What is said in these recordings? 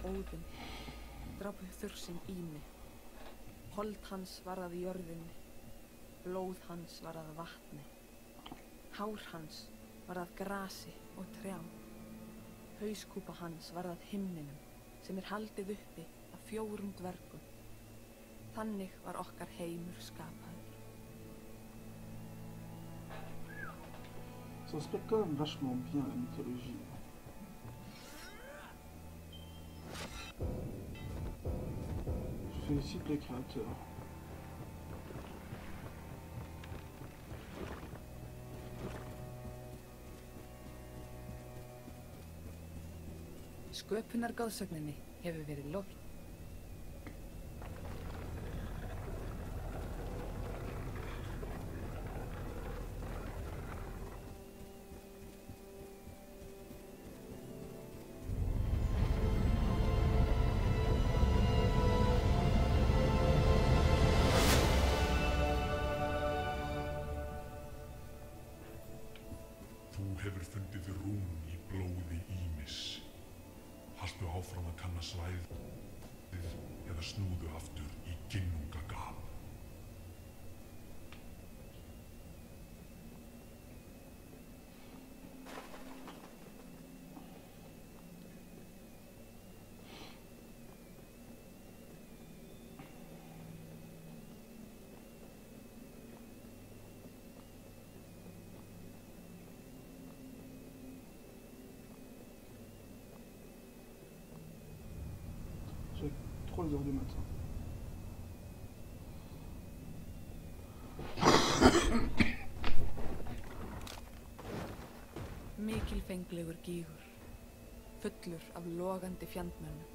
Óðinn, drap þursinn Ými. Hold hans var að jörðinni, blóð hans var að vatni. Hár hans var að grasi og trjám. Hauskúpa hans var að himninum, sem haldið uppi af 4 dvergum. Þannig var okkar heimur skapaður. Ça respecte quand même vachement bien la mythologie. Je félicite les créateurs. Sköpunargoðsögninni hefur verið lokið. Þú hefur fundið rún í blóði Ýmis. Haltu áfram að kanna svæðið eða snúðu aftur í Ginnungagap. J'ai 3 heures du matin. Mikilfenglegur gígur, fullur af logandi fjandmönnum.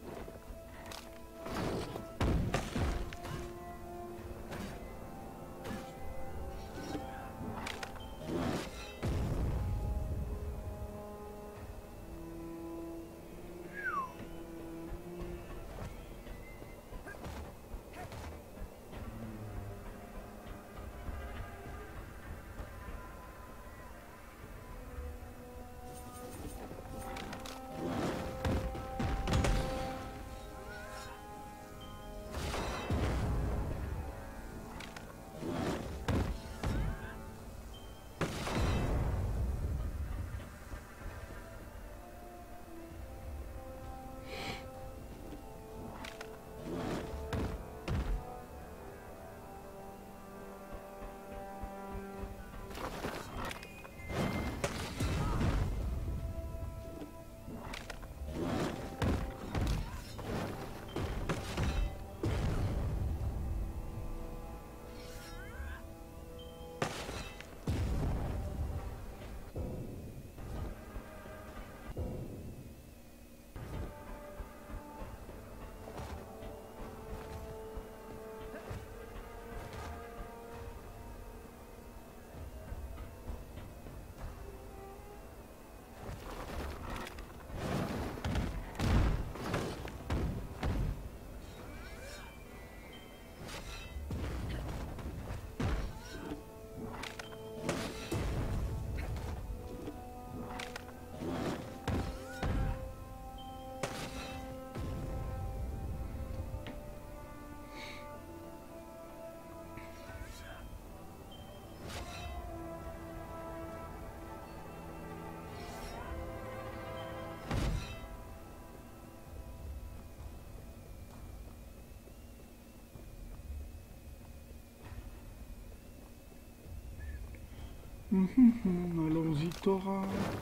Allons-y, Thora.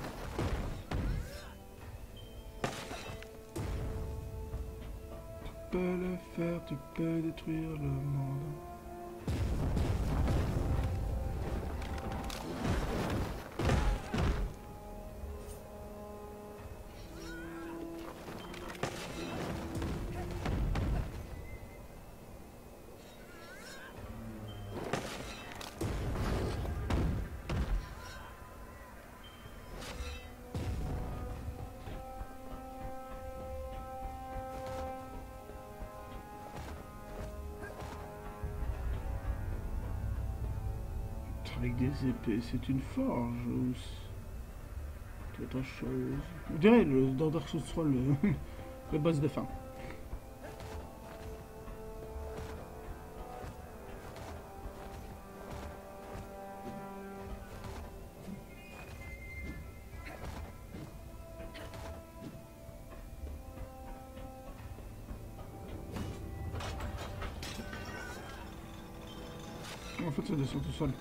Tu peux le faire, tu peux détruire le monde. Avec des épées, c'est une forge ou c'est autre chose. On dirait dans Dark Souls 3 Le boss de fin. En fait, ça descend tout seul.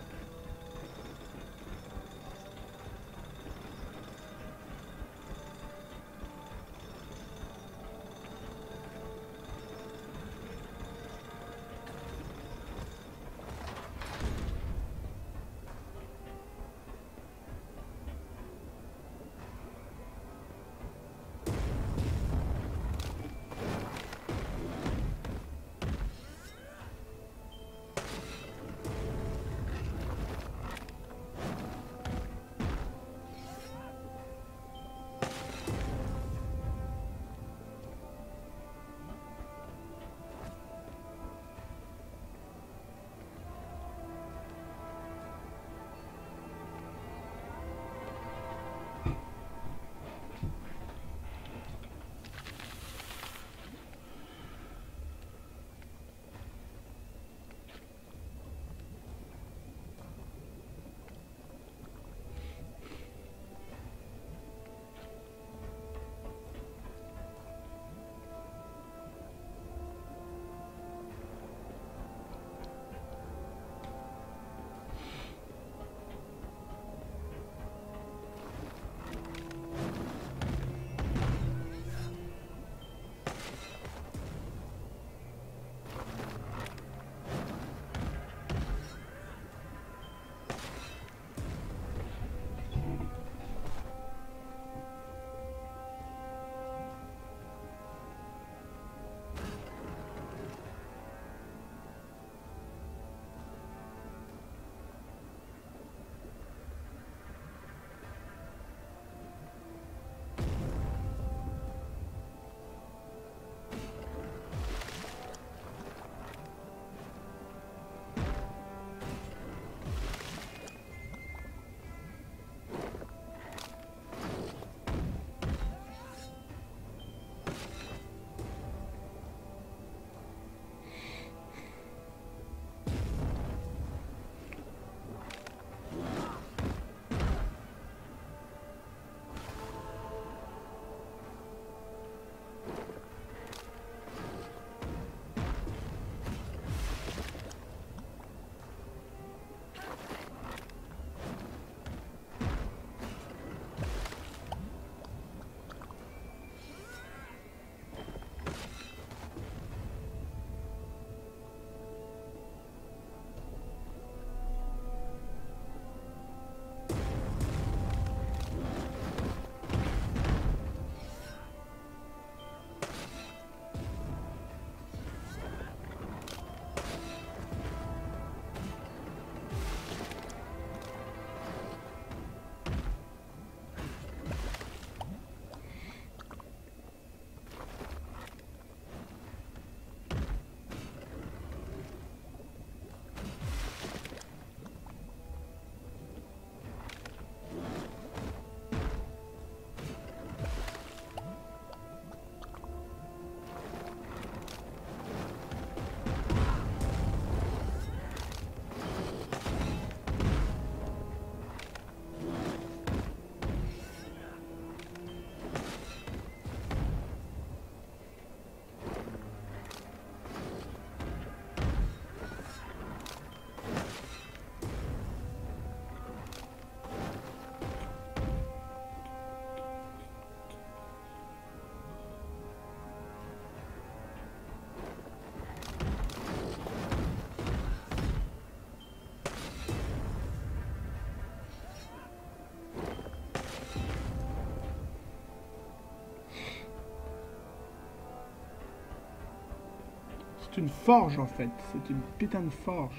C'est une forge en fait, c'est une putain de forge.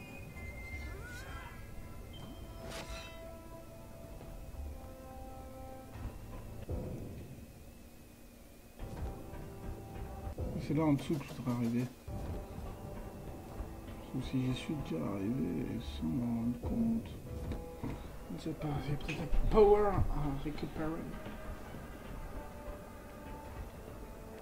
C'est là en dessous que je voudrais arriver. Sauf si j'y suis déjà arrivé sans m'en rendre compte. Je ne sais pas, il y a peut-être un power à récupérer.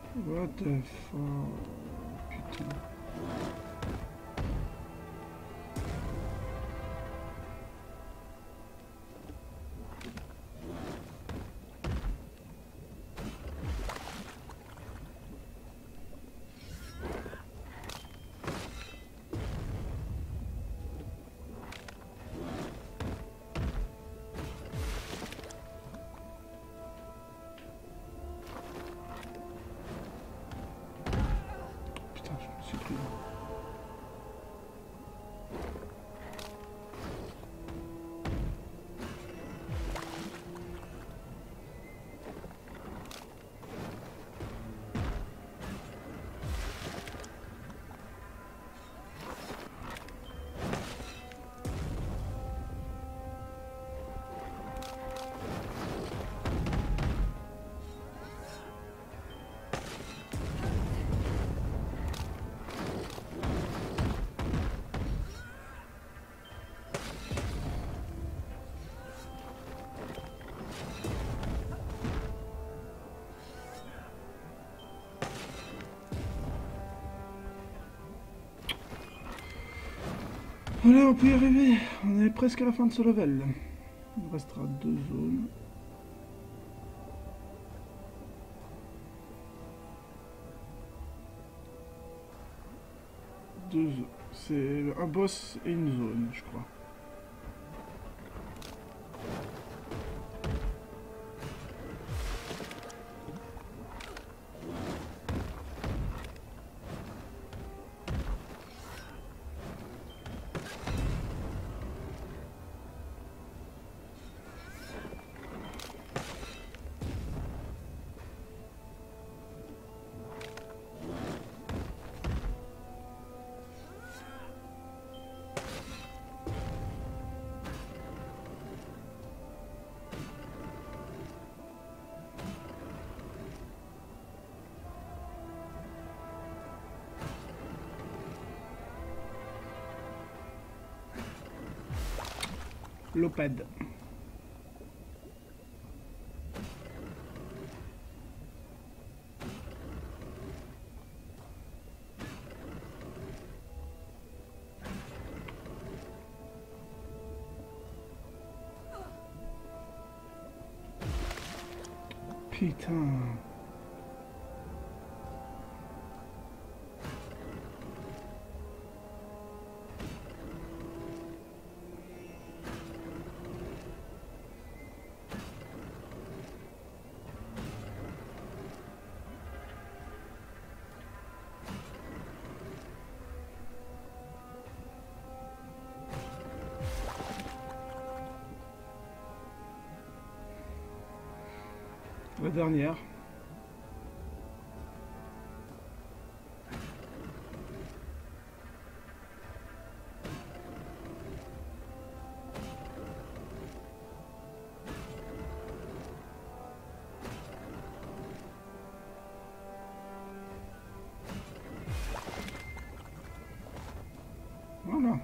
What the fuck? Putain. Putain, je me suis pris. Voilà, on peut y arriver. On est presque à la fin de ce level. Il restera 2 zones. C'est un boss et une zone, je crois. L'opad. Putain. La dernière. Voilà.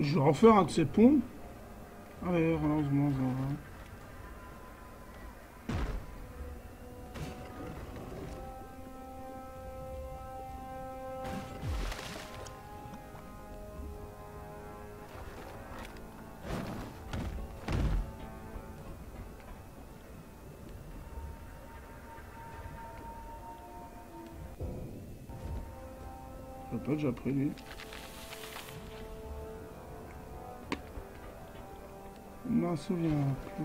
Je vais refaire un de ces ponts. Allez, relance-moi ça. Je l'ai pas déjà pris lui. Je m'en souviens plus.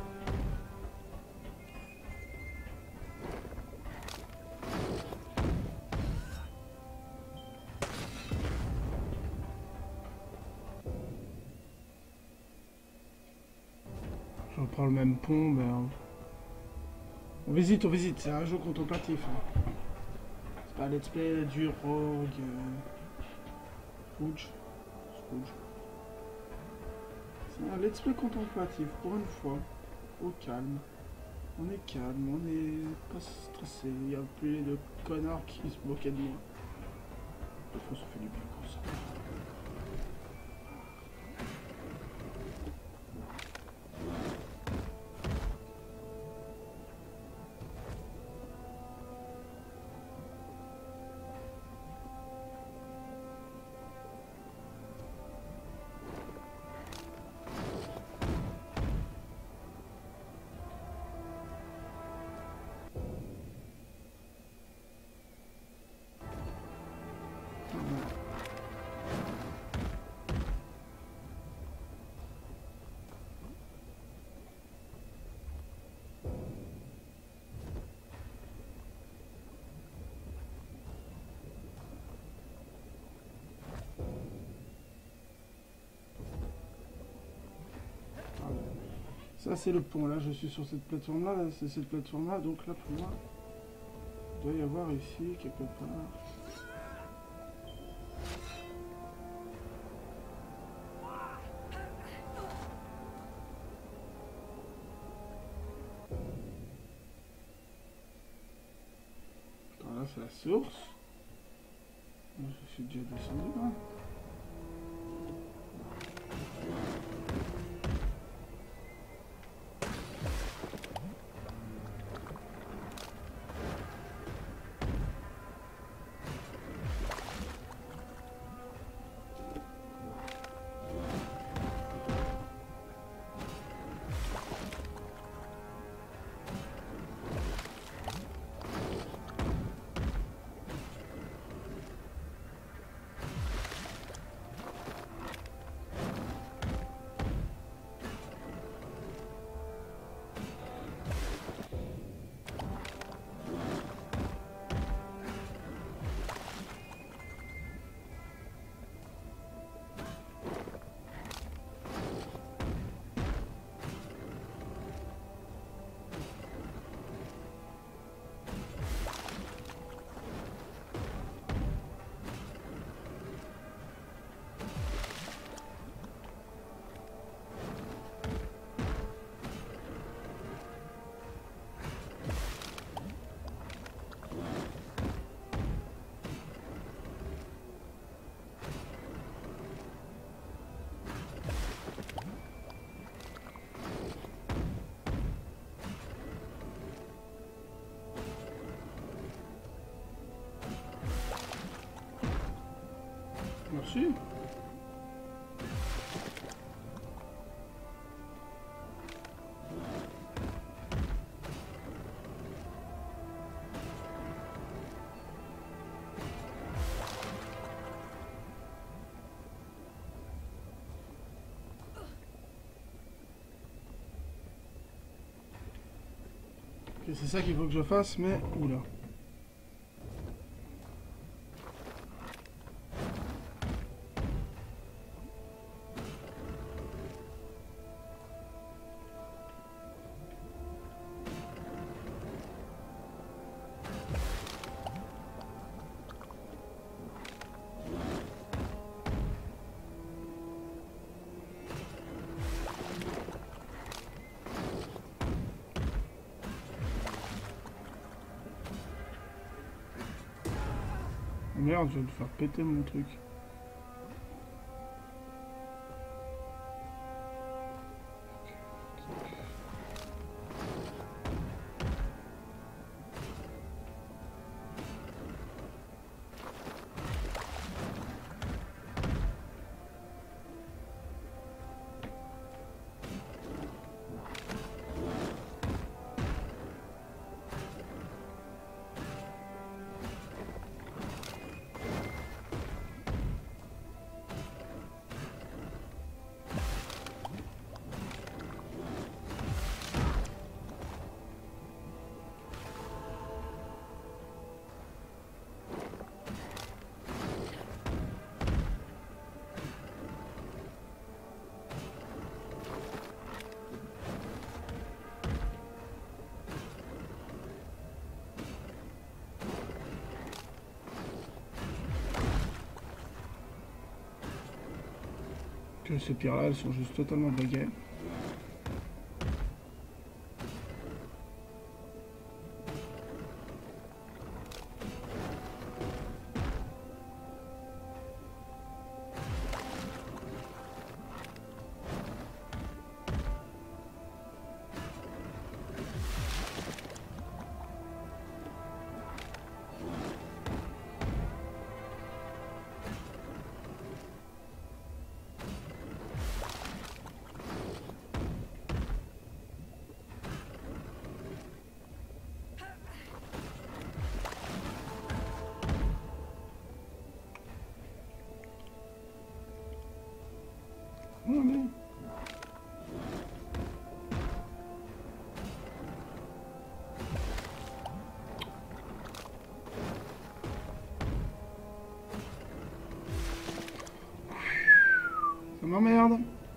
Je reprends le même pont, merde. On visite, c'est un jeu contemplatif. Hein. C'est pas un let's play dur, rogue, Scrooge. C'est un let's play contemplatif, pour une fois. Au calme. On est calme, on est pas stressé. Il n'y a plus de connards qui se moquaient de moi. Des fois ça fait du bien comme ça. Ça c'est le pont, là je suis sur cette plateforme là, c'est cette plateforme là, donc là pour moi, il doit y avoir ici quelque part. Alors là c'est la source. Moi, je suis déjà descendu là. Merci. Ok, c'est ça qu'il faut que je fasse, mais oula. Merde, je vais le faire péter mon truc. Que ces pierres-là, elles sont juste totalement buggées. Allez. Ça m'emmerde.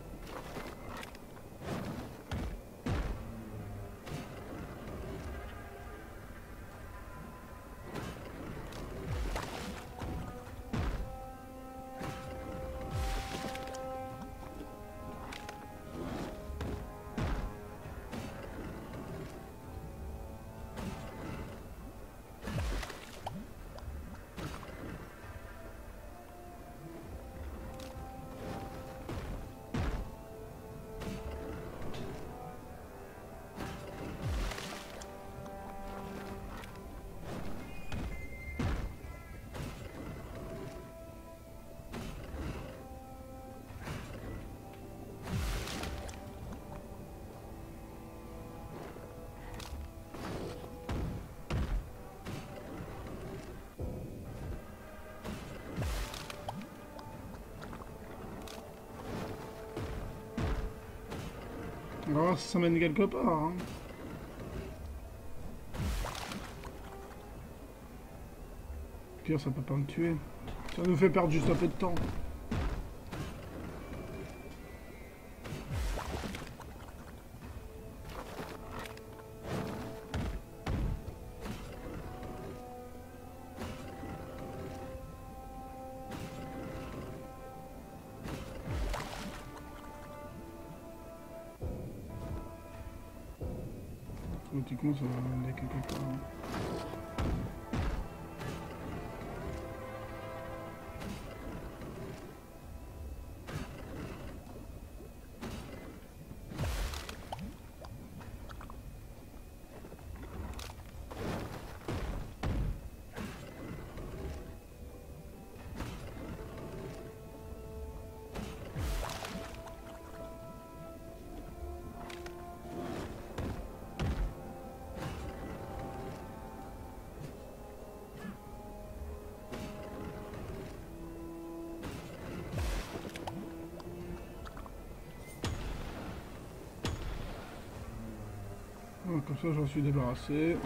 On va voir si ça mène quelque part. Hein. Pire, ça peut pas me tuer. Ça nous fait perdre juste un peu de temps. Automatiquement, ça va m'amener quelque part. Hein. Comme ça, j'en suis débarrassé.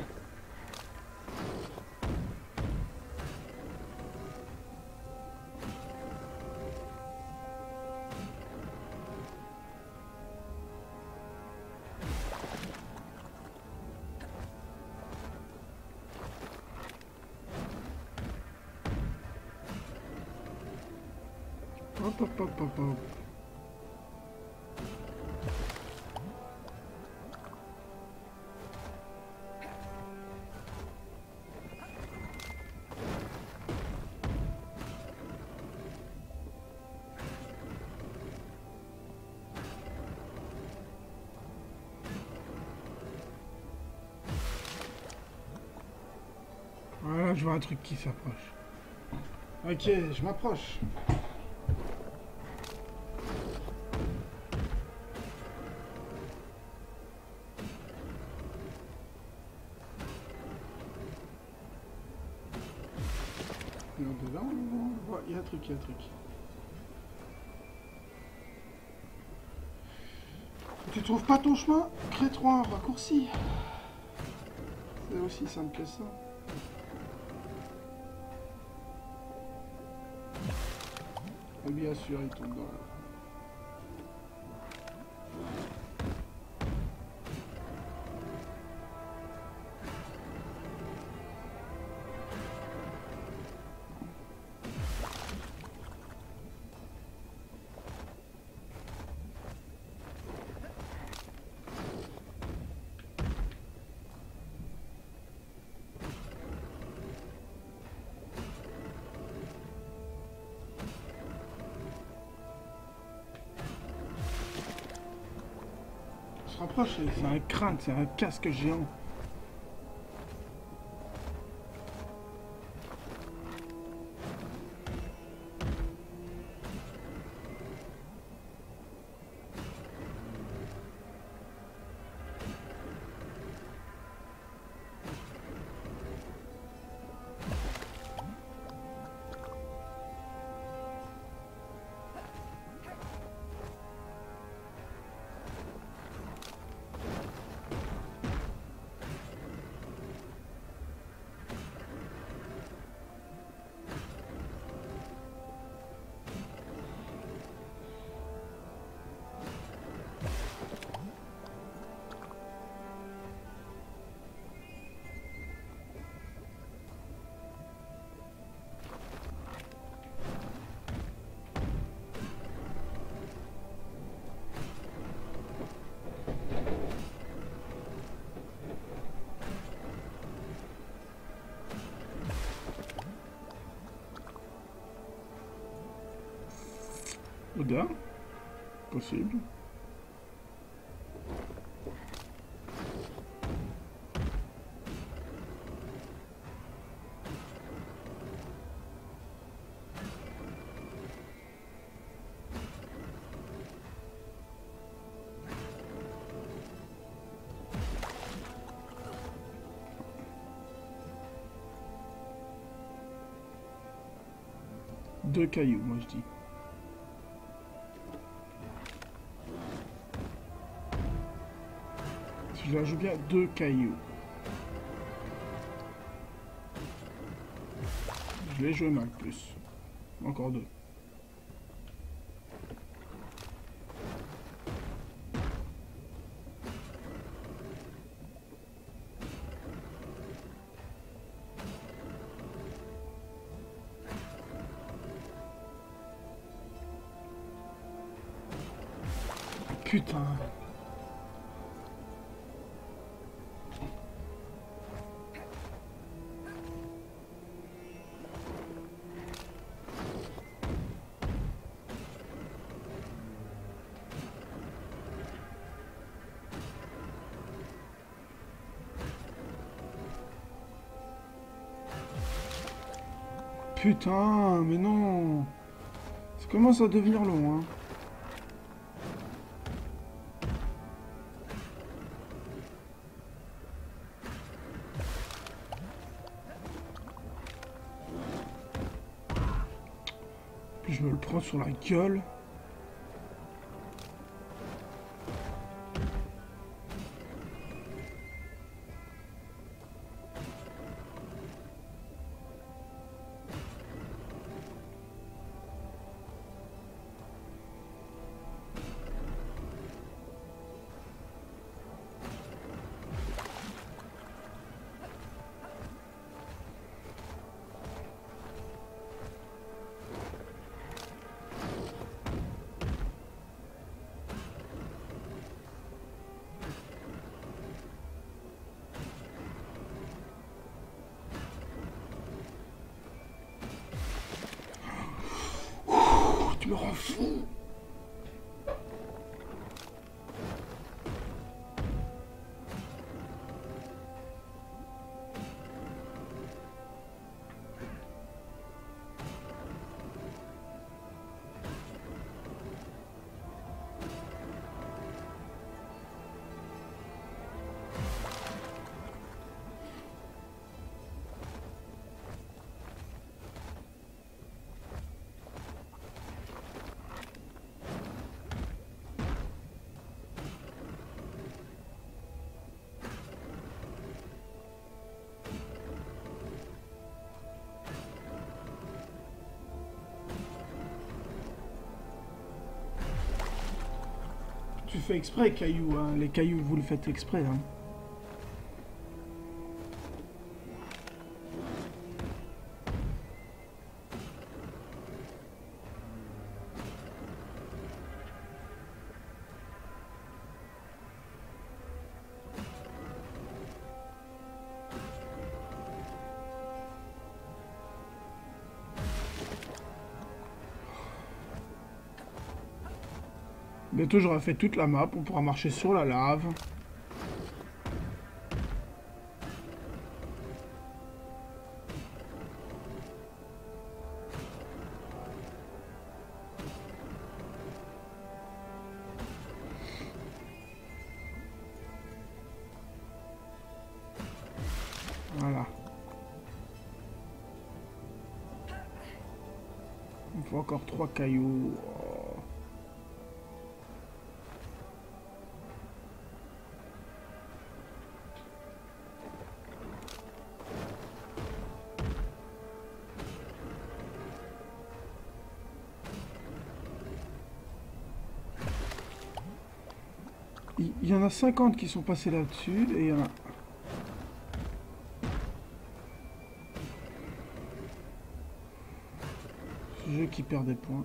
Hop, hop, hop, hop, hop. Voilà, je vois un truc qui s'approche. Ok, je m'approche. Dedans, il y a un truc, il y a un truc. Tu trouves pas ton chemin? Crée-toi un raccourci. C'est aussi simple que ça. Et bien sûr, il tombe dans la... se rapproche, c'est un crâne, c'est un casque géant. Odeur? Possible. Deux cailloux, moi je dis. Si je l'ajoute bien, deux cailloux. Je l'ai joué mal plus. Encore deux. Putain. Putain, mais non. Ça commence à devenir long, hein. Puis je me le prends sur la gueule. Tu me rends fou. Tu fais exprès, cailloux, hein. Les cailloux, vous le faites exprès, hein. Bientôt j'aurai fait toute la map, on pourra marcher sur la lave. Voilà. Il faut encore 3 cailloux. Oh. Il y en a 50 qui sont passés là-dessus et il y en a... Ce jeu qui perd des points.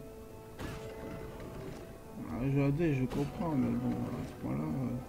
Ah, jeu AD, je comprends, mais bon, à ce point-là...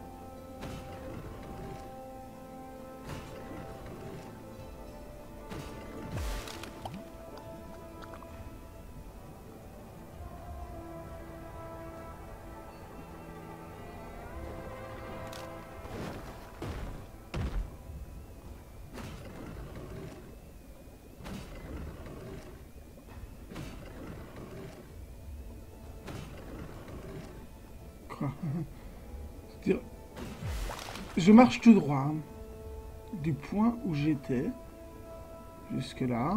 C'est-à-dire, je marche tout droit, hein, du point où j'étais jusque là.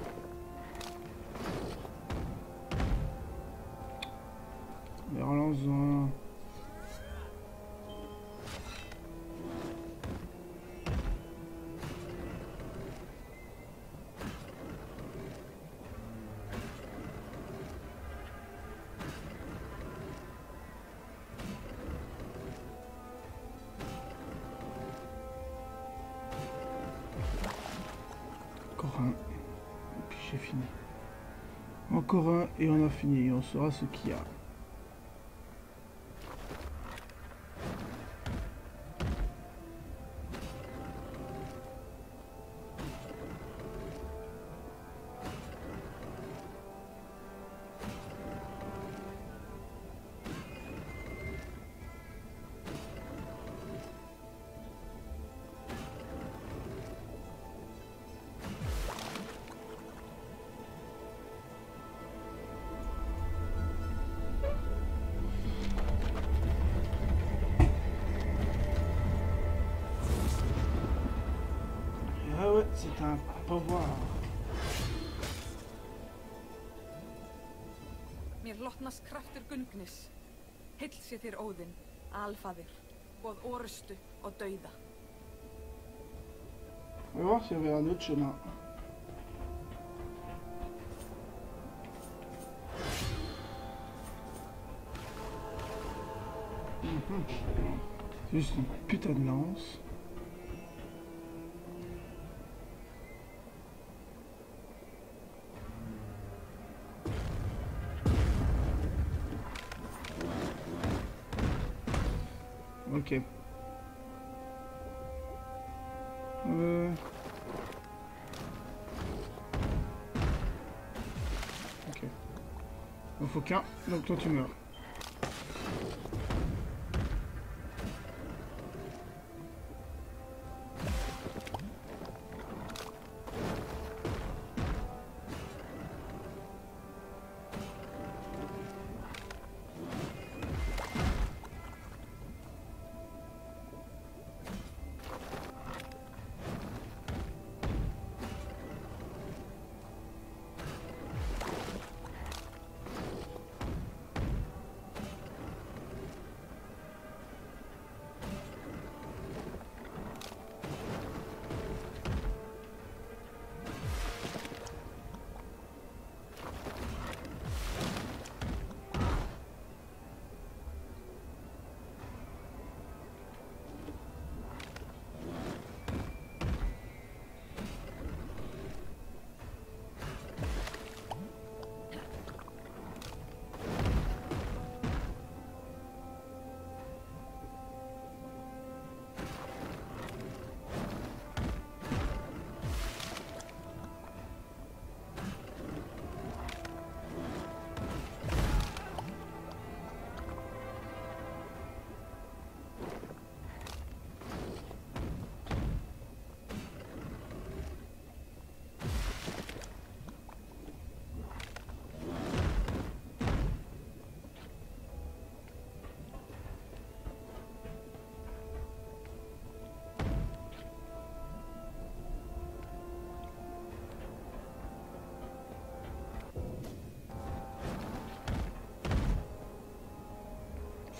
Mais relance-en. Encore un. Et puis j'ai fini. Encore un et on a fini. On saura ce qu'il y a. Ah ouais, c'est un pouvoir. Mér lotnast kraftur Gungnis. Heill sé þér Óðinn, alfaðir, boð orustu og dauða. On va voir s'il y avait un autre chemin. C'est juste une putain de lance. Ok. Ok. Il faut qu'un, donc toi tu meurs.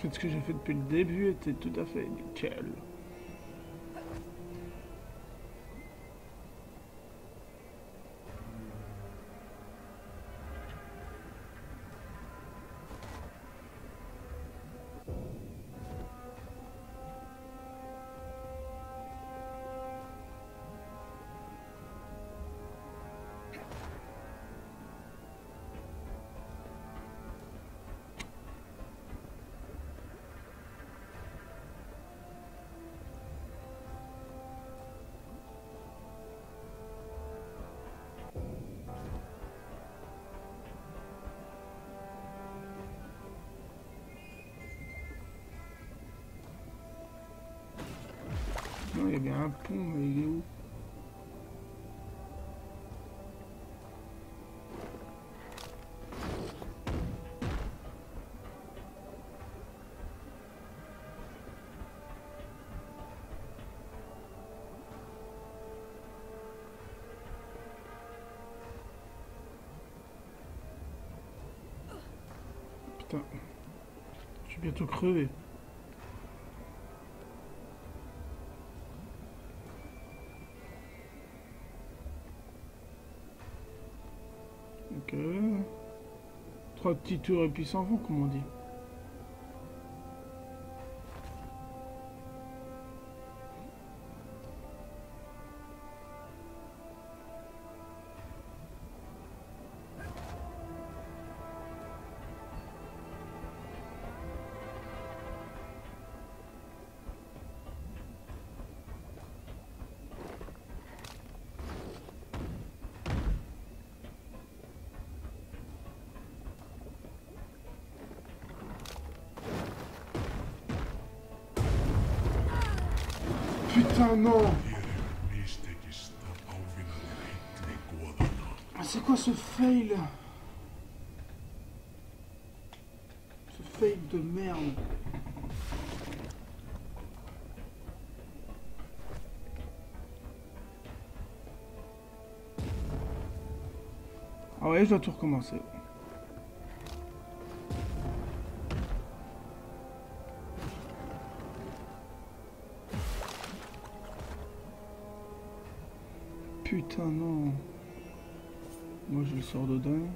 fait, ce que j'ai fait depuis le début était tout à fait nickel. Non, il y a bien un pont, mais il est où? Putain, je suis bientôt crevé. Ok. 3 petits tours et puis s'en vont, comme on dit. Putain, non! C'est quoi ce fail? Ce fail de merde. Ah ouais, je dois tout recommencer. Putain, non. Moi, je le sors dedans.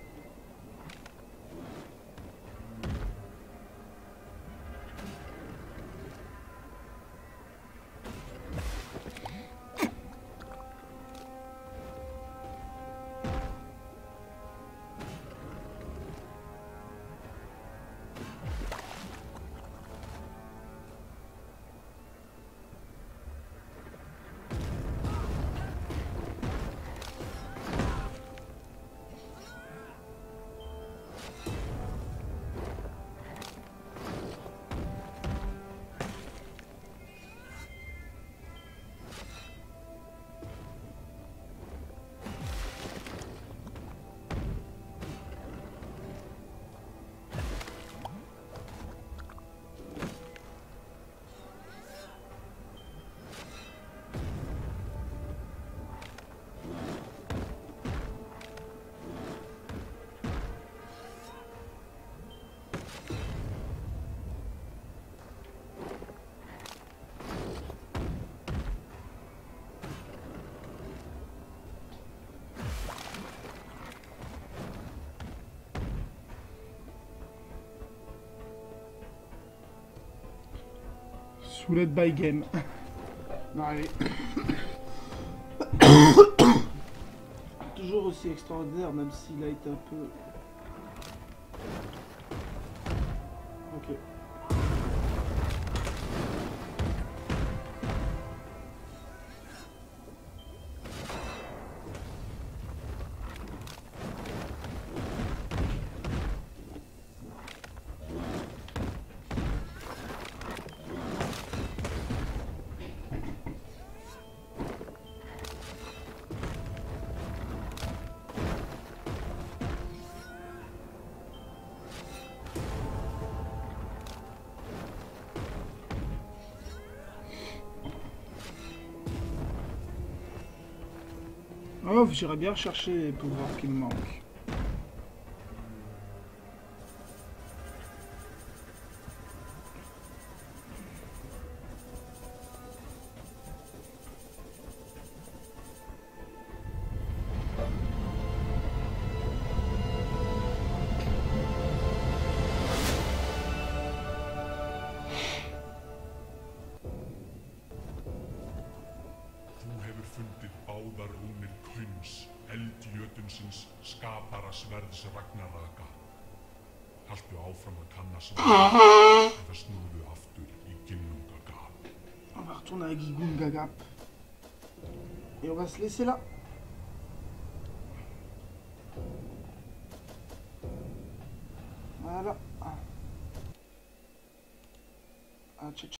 Soulette by game. Non, allez. Toujours aussi extraordinaire, même s'il a été un peu... Ok. Oh, j'irais bien chercher les pouvoirs qui me manquent. jötunsins skapara sverðs Ragnaraka. Haltu áfram að kanna svæðið eða snúðu aftur í Ginnungagap. On va retourner à Ginnungagap. Et on va se laisser là. Voilà. Ah, ciao, ciao.